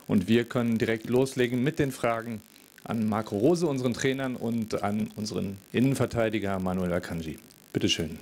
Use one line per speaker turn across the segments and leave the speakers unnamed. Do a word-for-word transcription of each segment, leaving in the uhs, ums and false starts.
Und wir können direkt loslegen mit den Fragen an Marco Rose, unseren Trainern, und an unseren Innenverteidiger Manuel Akanji. Bitte schön.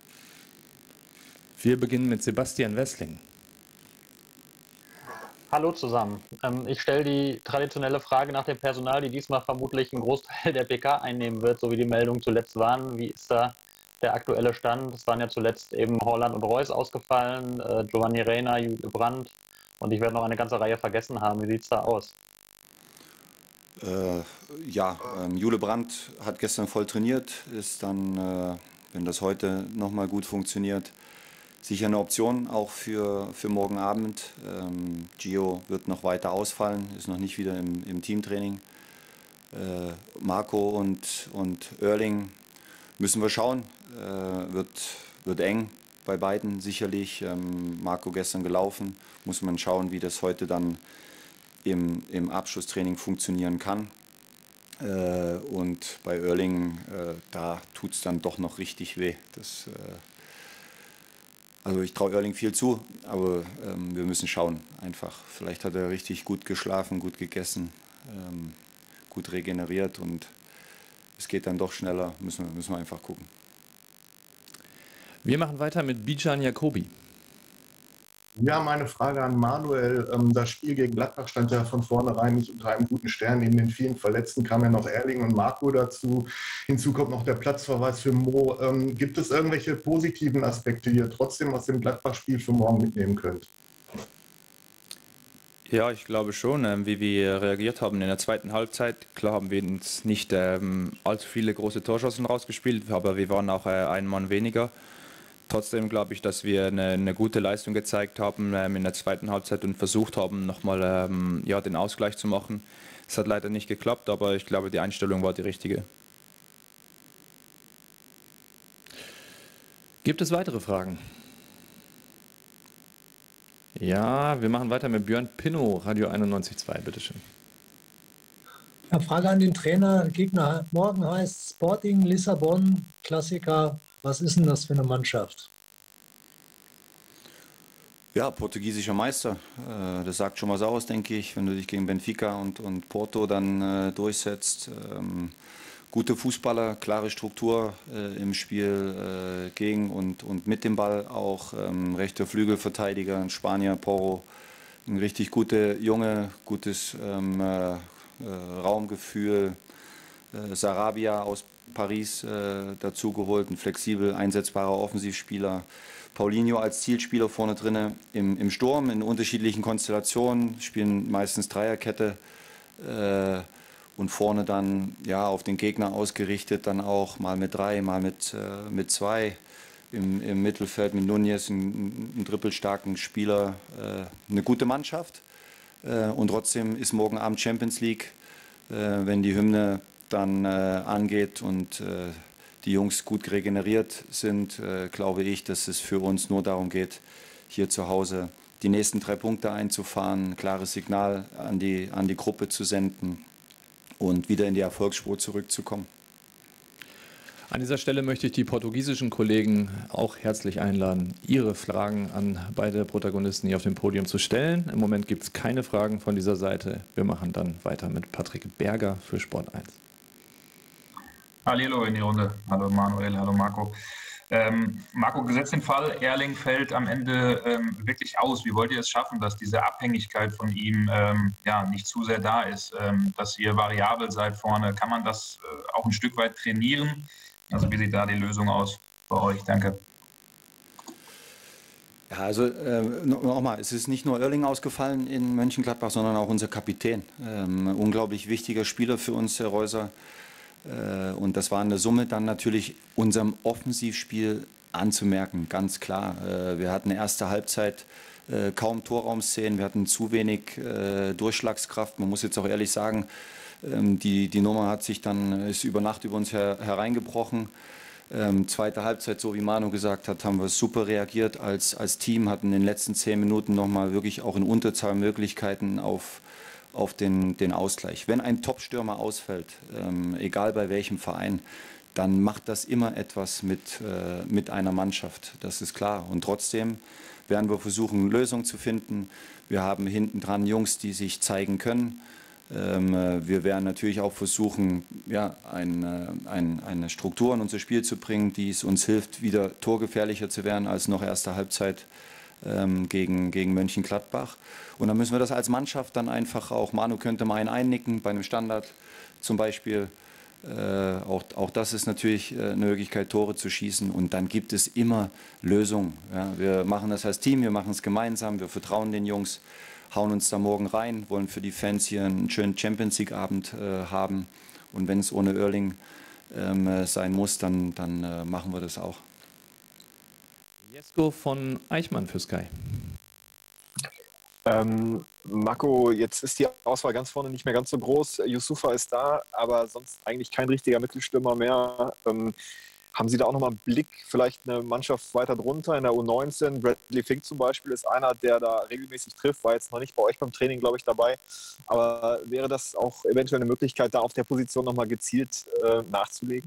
Wir beginnen mit Sebastian Wessling.
Hallo zusammen. Ähm, ich stelle die traditionelle Frage nach dem Personal, die diesmal vermutlich einen Großteil der P K einnehmen wird, so wie die Meldungen zuletzt waren. Wie ist da der aktuelle Stand? Es waren ja zuletzt eben Haaland und Reus ausgefallen, äh, Giovanni Reina, Jule Brandt, und ich werde noch eine ganze Reihe vergessen haben. Wie sieht es da aus?
Äh, ja, ähm, Jule Brandt hat gestern voll trainiert, ist dann, äh, wenn das heute nochmal gut funktioniert, sicher eine Option auch für, für morgen Abend. Ähm, Gio wird noch weiter ausfallen, ist noch nicht wieder im, im Teamtraining. Äh, Marco und, und Oerling müssen wir schauen, äh, wird, wird eng bei beiden sicherlich. Ähm, Marco gestern gelaufen, muss man schauen, wie das heute dann im, im Abschlusstraining funktionieren kann. Äh, und bei Oerling, äh, da tut es dann doch noch richtig weh. Das, äh, also ich traue Oerling viel zu, aber ähm, wir müssen schauen einfach. Vielleicht hat er richtig gut geschlafen, gut gegessen, ähm, gut regeneriert und es geht dann doch schneller, müssen wir, müssen wir einfach gucken.
Wir machen weiter mit Bijan Jacobi.
Ja, meine Frage an Manuel. Das Spiel gegen Gladbach stand ja von vornherein nicht unter einem guten Stern. Neben den vielen Verletzten kamen ja noch Erling und Marco dazu. Hinzu kommt noch der Platzverweis für Mo. Ähm, gibt es irgendwelche positiven Aspekte, die ihr trotzdem aus dem Gladbach-Spiel für morgen mitnehmen könnt?
Ja, ich glaube schon, ähm, wie wir reagiert haben in der zweiten Halbzeit. Klar haben wir uns nicht ähm, allzu viele große Torschancen rausgespielt, aber wir waren auch äh, ein Mann weniger. Trotzdem glaube ich, dass wir eine, eine gute Leistung gezeigt haben ähm, in der zweiten Halbzeit und versucht haben, nochmal ähm, ja, den Ausgleich zu machen. Es hat leider nicht geklappt, aber ich glaube, die Einstellung war die richtige.
Gibt es weitere Fragen? Ja, wir machen weiter mit Björn Pinnow, Radio einundneunzig Komma zwei, bitteschön.
Eine Frage an den Trainer. Gegner morgen heißt Sporting Lissabon, Klassiker. Was ist denn das für eine Mannschaft?
Ja, portugiesischer Meister. Das sagt schon was aus, denke ich, wenn du dich gegen Benfica und, und Porto dann durchsetzt. Ähm, gute Fußballer, klare Struktur äh, im Spiel äh, gegen und, und mit dem Ball auch. Ähm, rechter Flügelverteidiger, ein Spanier, Porro. Ein richtig guter Junge, gutes ähm, äh, Raumgefühl. Äh, Sarabia aus Paris äh, dazu geholt, ein flexibel einsetzbarer Offensivspieler. Paulinho als Zielspieler vorne drinne im, im Sturm in unterschiedlichen Konstellationen, spielen meistens Dreierkette äh, und vorne dann ja auf den Gegner ausgerichtet, dann auch mal mit drei, mal mit, äh, mit zwei. Im, im Mittelfeld mit Núñez, einen, einen dribbelstarken Spieler, äh, eine gute Mannschaft. Äh, und trotzdem ist morgen Abend Champions League, äh, wenn die Hymne dann äh, angeht und äh, die Jungs gut regeneriert sind, äh, glaube ich, dass es für uns nur darum geht, hier zu Hause die nächsten drei Punkte einzufahren, ein klares Signal an die, an die Gruppe zu senden und wieder in die Erfolgsspur zurückzukommen.
An dieser Stelle möchte ich die portugiesischen Kollegen auch herzlich einladen, ihre Fragen an beide Protagonisten hier auf dem Podium zu stellen. Im Moment gibt es keine Fragen von dieser Seite. Wir machen dann weiter mit Patrick Berger für Sport eins.
Hallo in die Runde. Hallo Manuel, hallo Marco. Ähm, Marco, gesetzt den Fall, Erling fällt am Ende ähm, wirklich aus. Wie wollt ihr es schaffen, dass diese Abhängigkeit von ihm ähm, ja, nicht zu sehr da ist, ähm, dass ihr variabel seid vorne? Kann man das äh, auch ein Stück weit trainieren? Also wie sieht da die Lösung aus bei euch? Danke.
Ja, also äh, nochmal, es ist nicht nur Oerling ausgefallen in Mönchengladbach, sondern auch unser Kapitän. Ähm, unglaublich wichtiger Spieler für uns, Herr Reuser. Äh, und das war in der Summe dann natürlich unserem Offensivspiel anzumerken, ganz klar. Äh, wir hatten erste Halbzeit äh, kaum Torraumszenen, wir hatten zu wenig äh, Durchschlagskraft. Man muss jetzt auch ehrlich sagen, ähm, die, die Nummer hat sich dann, ist über Nacht über uns her, hereingebrochen. Ähm, zweite Halbzeit, so wie Manu gesagt hat, haben wir super reagiert als, als Team, hatten in den letzten zehn Minuten nochmal wirklich auch in Unterzahl Möglichkeiten auf, auf den, den Ausgleich. Wenn ein Top-Stürmer ausfällt, ähm, egal bei welchem Verein, dann macht das immer etwas mit, äh, mit einer Mannschaft, das ist klar. Und trotzdem werden wir versuchen, Lösungen zu finden. Wir haben hinten dran Jungs, die sich zeigen können. Ähm, wir werden natürlich auch versuchen, ja, ein, ein, eine Struktur in unser Spiel zu bringen, die es uns hilft, wieder torgefährlicher zu werden als noch erste Halbzeit ähm, gegen, gegen Mönchengladbach. Und dann müssen wir das als Mannschaft dann einfach auch, Manu könnte mal einen einnicken bei einem Standard zum Beispiel. Äh, auch, auch das ist natürlich äh, eine Möglichkeit, Tore zu schießen. Und dann gibt es immer Lösungen. Ja. Wir machen das als Team, wir machen es gemeinsam, wir vertrauen den Jungs, hauen uns da morgen rein, wollen für die Fans hier einen schönen Champions-League-Abend äh, haben. Und wenn es ohne Oerling ähm, sein muss, dann, dann äh, machen wir das auch.
Jesko von Eichmann für Sky.
Ähm, Marco, jetzt ist die Auswahl ganz vorne nicht mehr ganz so groß. Youssoufa ist da, aber sonst eigentlich kein richtiger Mittelstürmer mehr. Ähm, haben Sie da auch nochmal einen Blick, vielleicht eine Mannschaft weiter drunter in der U neunzehn? Bradley Fink zum Beispiel ist einer, der da regelmäßig trifft, war jetzt noch nicht bei euch beim Training, glaube ich, dabei. Aber wäre das auch eventuell eine Möglichkeit, da auf der Position nochmal gezielt äh, nachzulegen?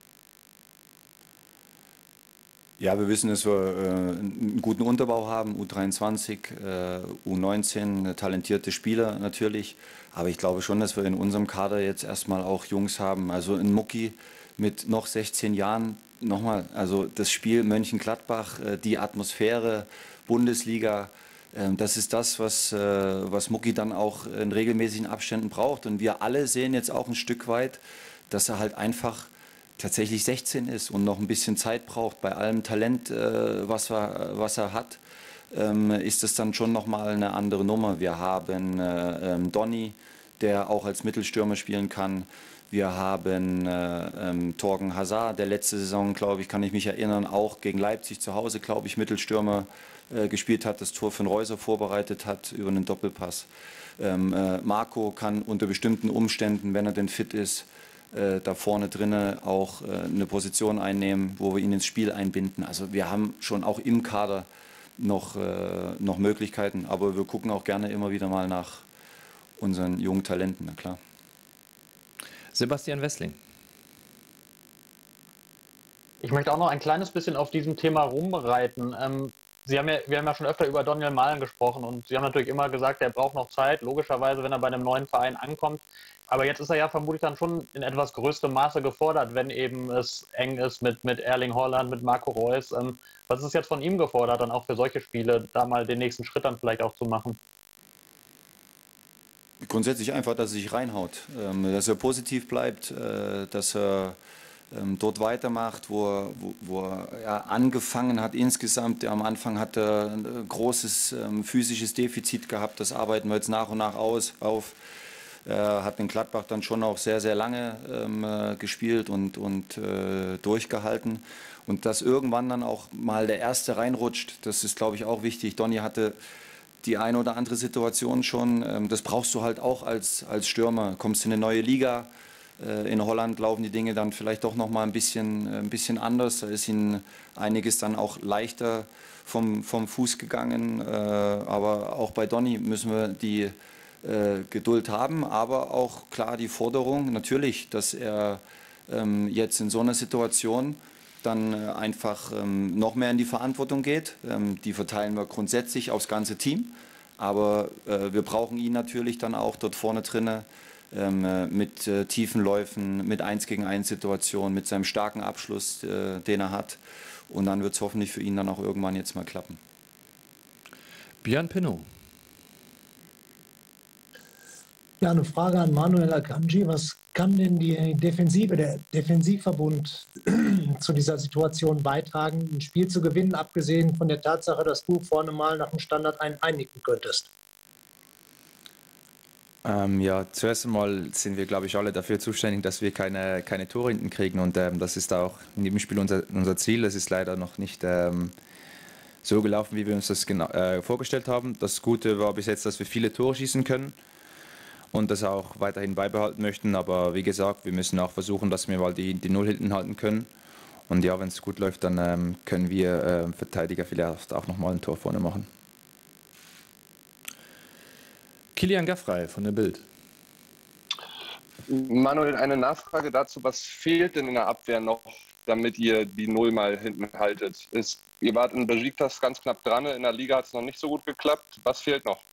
Ja, wir wissen, dass wir äh, einen guten Unterbau haben, U dreiundzwanzig, äh, U neunzehn, talentierte Spieler natürlich. Aber ich glaube schon, dass wir in unserem Kader jetzt erstmal auch Jungs haben. Also ein Mucki mit noch sechzehn Jahren, nochmal, also das Spiel Mönchengladbach, äh, die Atmosphäre, Bundesliga, äh, das ist das, was, äh, was Mucki dann auch in regelmäßigen Abständen braucht. Und wir alle sehen jetzt auch ein Stück weit, dass er halt einfach tatsächlich sechzehn ist und noch ein bisschen Zeit braucht. Bei allem Talent, äh, was, er, was er hat, ähm, ist es dann schon nochmal eine andere Nummer. Wir haben äh, ähm, Donny, der auch als Mittelstürmer spielen kann. Wir haben äh, ähm, Thorgan Hazard, der letzte Saison, glaube ich, kann ich mich erinnern, auch gegen Leipzig zu Hause, glaube ich, Mittelstürmer äh, gespielt hat, das Tor von Reuser vorbereitet hat über einen Doppelpass. Ähm, äh, Marco kann unter bestimmten Umständen, wenn er denn fit ist, da vorne drinnen auch eine Position einnehmen, wo wir ihn ins Spiel einbinden. Also wir haben schon auch im Kader noch, noch Möglichkeiten, aber wir gucken auch gerne immer wieder mal nach unseren jungen Talenten, na klar.
Sebastian Wessling.
Ich möchte auch noch ein kleines bisschen auf diesem Thema rumreiten. Ähm, Sie haben ja, wir haben ja schon öfter über Daniel Mahlen gesprochen und Sie haben natürlich immer gesagt, er braucht noch Zeit, logischerweise, wenn er bei einem neuen Verein ankommt. Aber jetzt ist er ja vermutlich dann schon in etwas größerem Maße gefordert, wenn eben es eng ist mit, mit Erling Haaland, mit Marco Reus. Ähm, was ist jetzt von ihm gefordert, dann auch für solche Spiele, da mal den nächsten Schritt dann vielleicht auch zu machen?
Grundsätzlich einfach, dass er sich reinhaut, ähm, dass er positiv bleibt, äh, dass er ähm, dort weitermacht, wo er, wo, wo er ja, angefangen hat insgesamt. Am Anfang hat er ein großes ähm, physisches Defizit gehabt, das arbeiten wir jetzt nach und nach aus, auf. Er hat in Gladbach dann schon auch sehr, sehr lange ähm, gespielt und, und äh, durchgehalten. Und dass irgendwann dann auch mal der Erste reinrutscht, das ist, glaube ich, auch wichtig. Donny hatte die eine oder andere Situation schon. Ähm, das brauchst du halt auch als, als Stürmer. Kommst in eine neue Liga. Äh, in Holland laufen die Dinge dann vielleicht doch noch mal ein bisschen, äh, ein bisschen anders. Da ist ihnen einiges dann auch leichter vom, vom Fuß gegangen. Äh, aber auch bei Donny müssen wir die Äh, Geduld haben, aber auch klar die Forderung natürlich, dass er ähm, jetzt in so einer Situation dann äh, einfach ähm, noch mehr in die Verantwortung geht. Ähm, die verteilen wir grundsätzlich aufs ganze Team, aber äh, wir brauchen ihn natürlich dann auch dort vorne drinne ähm, äh, mit äh, tiefen Läufen, mit eins gegen eins Situationen, mit seinem starken Abschluss, äh, den er hat, und dann wird es hoffentlich für ihn dann auch irgendwann jetzt mal klappen.
Björn Pinnow.
Ja, eine Frage an Manuel Akanji. Was kann denn die Defensive, der Defensivverbund zu dieser Situation beitragen, ein Spiel zu gewinnen, abgesehen von der Tatsache, dass du vorne mal nach dem Standard einen einnicken könntest?
Ähm, ja, zuerst einmal sind wir, glaube ich, alle dafür zuständig, dass wir keine, keine Tore hinten kriegen, und ähm, das ist auch in jedem Spiel unser, unser Ziel. Das ist leider noch nicht ähm, so gelaufen, wie wir uns das genau, äh, vorgestellt haben. Das Gute war bis jetzt, dass wir viele Tore schießen können und das auch weiterhin beibehalten möchten. Aber wie gesagt, wir müssen auch versuchen, dass wir mal die, die Null hinten halten können. Und ja, wenn es gut läuft, dann ähm, können wir äh, Verteidiger vielleicht auch nochmal ein Tor vorne machen.
Kilian Gaffrey von der Bild.
Manuel, eine Nachfrage dazu. Was fehlt denn in der Abwehr noch, damit ihr die Null mal hinten haltet? Ist, ihr wart in Besiktas ganz knapp dran, in der Liga hat es noch nicht so gut geklappt. Was fehlt noch?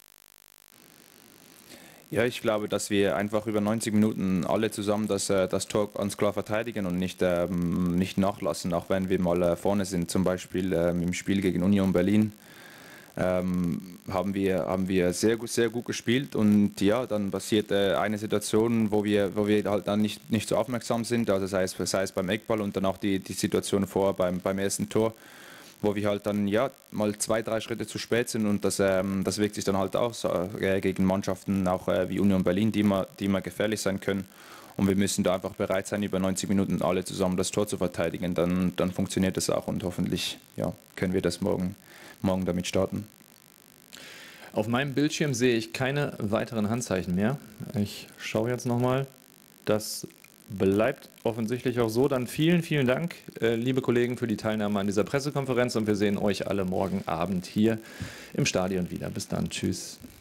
Ja, ich glaube, dass wir einfach über neunzig Minuten alle zusammen das, das Tor ganz klar verteidigen und nicht, ähm, nicht nachlassen, auch wenn wir mal vorne sind. Zum Beispiel ähm, im Spiel gegen Union Berlin ähm, haben wir, haben wir sehr, gut, sehr gut gespielt und ja, dann passiert äh, eine Situation, wo wir, wo wir halt dann nicht, nicht so aufmerksam sind, also sei es, sei es beim Eckball und dann auch die, die Situation vor beim, beim ersten Tor, wo wir halt dann ja mal zwei, drei Schritte zu spät sind und das, ähm, das wirkt sich dann halt auch so, äh, gegen Mannschaften auch äh, wie Union Berlin, die immer, die immer gefährlich sein können. Und wir müssen da einfach bereit sein, über neunzig Minuten alle zusammen das Tor zu verteidigen. Dann, dann funktioniert das auch und hoffentlich ja, können wir das morgen, morgen damit starten.
Auf meinem Bildschirm sehe ich keine weiteren Handzeichen mehr. Ich schaue jetzt nochmal. Das bleibt offensichtlich auch so. Dann vielen, vielen Dank, äh, liebe Kollegen, für die Teilnahme an dieser Pressekonferenz und wir sehen euch alle morgen Abend hier im Stadion wieder. Bis dann. Tschüss.